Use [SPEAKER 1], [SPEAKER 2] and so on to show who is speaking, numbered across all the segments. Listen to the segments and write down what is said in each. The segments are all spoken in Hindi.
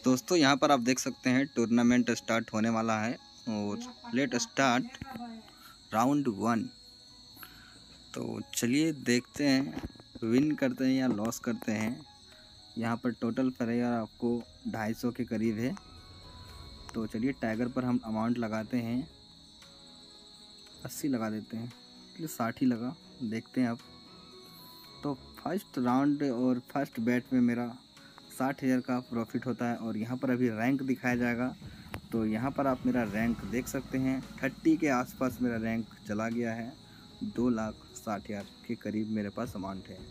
[SPEAKER 1] दोस्तों यहाँ पर आप देख सकते हैं टूर्नामेंट स्टार्ट होने वाला है और लेट स्टार्ट राउंड 1। तो चलिए देखते हैं विन करते हैं या लॉस करते हैं। यहाँ पर टोटल प्लेयर आपको 250 के करीब है। तो चलिए टाइगर पर हम अमाउंट लगाते हैं, 80 लगा देते हैं, चलिए 60 ही लगा, देखते हैं अब। तो फर्स्ट राउंड और फर्स्ट बैट में मेरा 60,000 का प्रॉफिट होता है और यहाँ पर अभी रैंक दिखाया जाएगा। तो यहाँ पर आप मेरा रैंक देख सकते हैं, 30 के आसपास मेरा रैंक चला गया है। 2,60,000 के करीब मेरे पास अमाउंट है।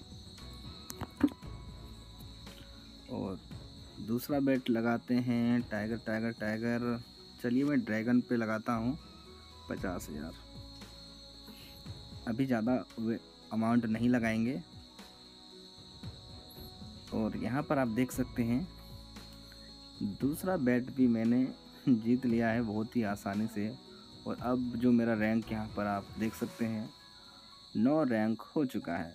[SPEAKER 1] और दूसरा बेट लगाते हैं टाइगर टाइगर टाइगर। चलिए मैं ड्रैगन पे लगाता हूँ 50,000। अभी ज़्यादा अमाउंट नहीं लगाएंगे। और यहाँ पर आप देख सकते हैं दूसरा बैट भी मैंने जीत लिया है बहुत ही आसानी से। और अब जो मेरा रैंक यहाँ पर आप देख सकते हैं 9 रैंक हो चुका है।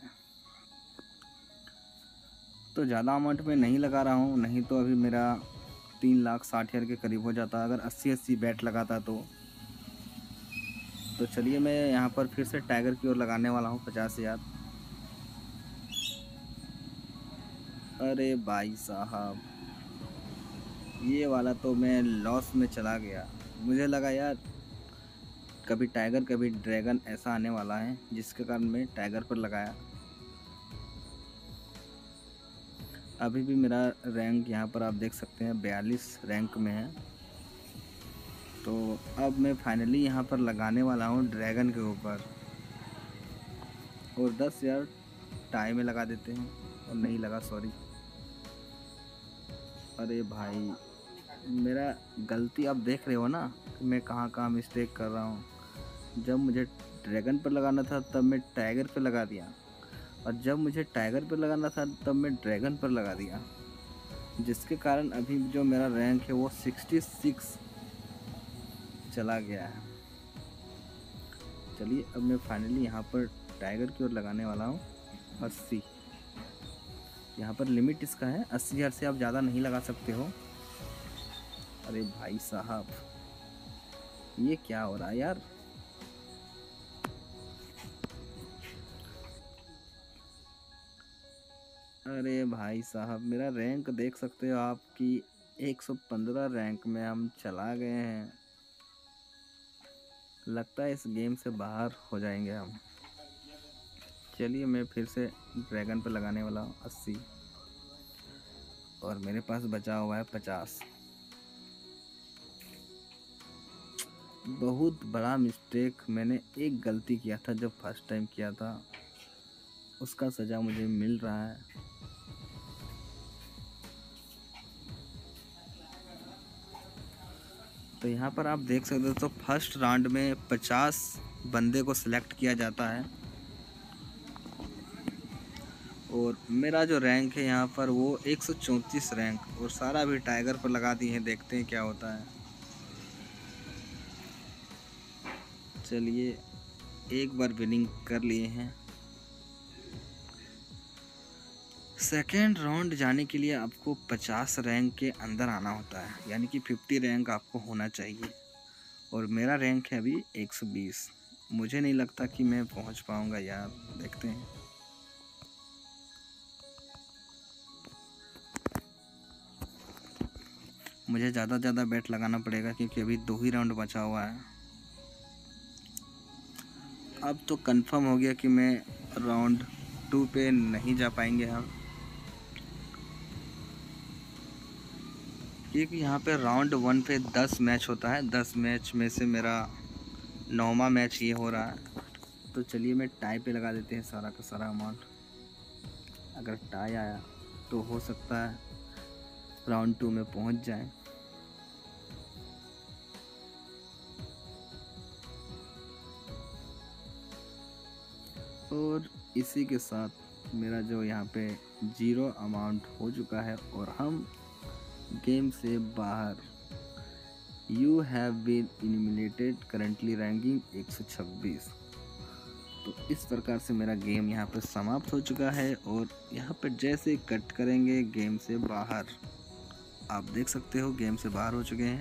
[SPEAKER 1] तो ज़्यादा अमाउंट में नहीं लगा रहा हूँ, नहीं तो अभी मेरा 3,60,000 के करीब हो जाता अगर 80 बैट लगाता तो चलिए मैं यहाँ पर फिर से टाइगर की ओर लगाने वाला हूँ 50,000। अरे भाई साहब, ये वाला तो मैं लॉस में चला गया। मुझे लगा यार कभी टाइगर कभी ड्रैगन ऐसा आने वाला है, जिसके कारण मैं टाइगर पर लगाया। अभी भी मेरा रैंक यहाँ पर आप देख सकते हैं 42 रैंक में है। तो अब मैं फाइनली यहाँ पर लगाने वाला हूँ ड्रैगन के ऊपर और 10,000 टाई में लगा देते हैं। और नहीं लगा, सॉरी। अरे भाई मेरा गलती आप देख रहे हो ना कि मैं कहाँ कहाँ मिस्टेक कर रहा हूँ। जब मुझे ड्रैगन पर लगाना था तब मैं टाइगर पर लगा दिया, और जब मुझे टाइगर पर लगाना था तब मैं ड्रैगन पर लगा दिया, जिसके कारण अभी जो मेरा रैंक है वो 66 चला गया है। चलिए अब मैं फाइनली यहाँ पर टाइगर की ओर लगाने वाला हूँ 80। यहाँ पर लिमिट इसका है 80,000 से आप ज़्यादा नहीं लगा सकते हो। अरे भाई साहब, ये क्या हो रहा है यार। अरे भाई साहब, मेरा रैंक देख सकते हो आपकी 115 रैंक में हम चला गए हैं। लगता है इस गेम से बाहर हो जाएंगे हम। चलिए मैं फिर से ड्रैगन पे लगाने वाला हूँ 80 और मेरे पास बचा हुआ है 50। बहुत बड़ा मिस्टेक, मैंने एक गलती किया था जब फर्स्ट टाइम किया था, उसका सज़ा मुझे मिल रहा है। तो यहाँ पर आप देख सकते हो तो फर्स्ट राउंड में 50 बंदे को सिलेक्ट किया जाता है और मेरा जो रैंक है यहाँ पर वो 134 रैंक, और सारा भी टाइगर पर लगा दी है। देखते हैं क्या होता है। चलिए एक बार विनिंग कर लिए हैं। सेकेंड राउंड जाने के लिए आपको 50 रैंक के अंदर आना होता है, यानी कि 50 रैंक आपको होना चाहिए। और मेरा रैंक है अभी 120। मुझे नहीं लगता कि मैं पहुंच पाऊंगा यार, देखते हैं। मुझे ज़्यादा बैट लगाना पड़ेगा क्योंकि अभी 2 ही राउंड बचा हुआ है। अब तो कंफर्म हो गया कि मैं राउंड 2 पे नहीं जा पाएंगे हम, क्योंकि यहाँ पे राउंड 1 पे 10 मैच होता है। 10 मैच में से मेरा 9वां मैच ये हो रहा है। तो चलिए मैं टाई पे लगा देते हैं सारा का सारा अमाउंट। अगर टाई आया तो हो सकता है राउंड 2 में पहुँच जाए। और इसी के साथ मेरा जो यहाँ पे 0 अमाउंट हो चुका है और हम गेम से बाहर। You have been eliminated, currently ranking 126। तो इस प्रकार से मेरा गेम यहाँ पर समाप्त हो चुका है और यहाँ पर जैसे कट करेंगे गेम से बाहर। आप देख सकते हो गेम से बाहर हो चुके हैं।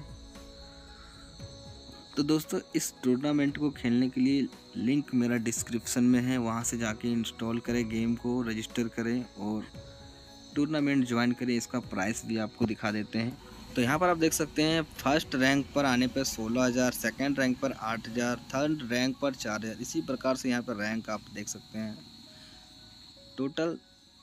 [SPEAKER 1] तो दोस्तों इस टूर्नामेंट को खेलने के लिए लिंक मेरा डिस्क्रिप्शन में है, वहाँ से जाके इंस्टॉल करें गेम को, रजिस्टर करें और टूर्नामेंट ज्वाइन करें। इसका प्राइस भी आपको दिखा देते हैं। तो यहाँ पर आप देख सकते हैं फर्स्ट रैंक पर आने पर 16,000, सेकेंड रैंक पर 8,000, थर्ड रैंक पर 4,000। इसी प्रकार से यहाँ पर रैंक आप देख सकते हैं। टोटल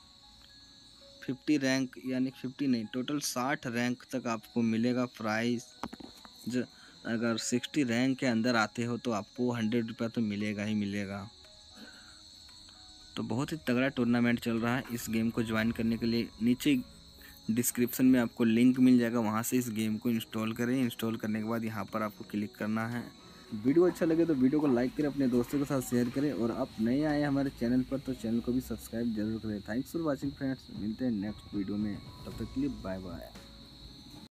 [SPEAKER 1] 50 रैंक यानी 50 नहीं, टोटल 60 रैंक तक आपको मिलेगा प्राइस। अगर 60 रैंक के अंदर आते हो तो आपको 100 रुपया तो मिलेगा ही मिलेगा। तो बहुत ही तगड़ा टूर्नामेंट चल रहा है। इस गेम को ज्वाइन करने के लिए नीचे डिस्क्रिप्शन में आपको लिंक मिल जाएगा, वहाँ से इस गेम को इंस्टॉल करें। इंस्टॉल करने के बाद यहाँ पर आपको क्लिक करना है। वीडियो अच्छा लगे तो वीडियो को लाइक करें, अपने दोस्तों के साथ शेयर करें और आप नए आए हमारे चैनल पर तो चैनल को भी सब्सक्राइब जरूर करें। थैंक्स फॉर वॉचिंग फ्रेंड्स, मिलते हैं नेक्स्ट वीडियो में, तब तक के लिए बाय बाय।